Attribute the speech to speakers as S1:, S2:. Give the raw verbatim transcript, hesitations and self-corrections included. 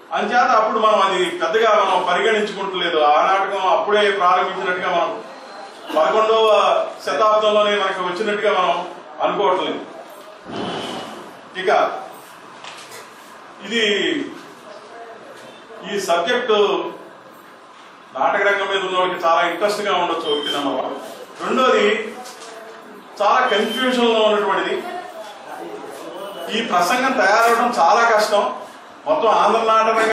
S1: అంచేత అప్పుడు మనం అది పెద్దగా మనం పరిగణించుకుంటలేదు. ఆ నాటకం అప్పుడే ప్రారంభించినట్టుగా మనం పదకొండవ శతాబ్దంలోనే మనకు వచ్చినట్టుగా మనం అనుకోవట్లేదు. ఇక ఇది ఈ సబ్జెక్టు నాటక రంగం మీద ఉన్న వాళ్ళకి చాలా ఇంట్రెస్ట్ గా ఉండొచ్చు ఒకటి నెంబర్ వన్. రెండోది చాలా కన్ఫ్యూజన్ లో ఉన్నటువంటిది. ఈ ప్రసంగం తయారవడం చాలా కష్టం. మొత్తం ఆంధ్ర నాటక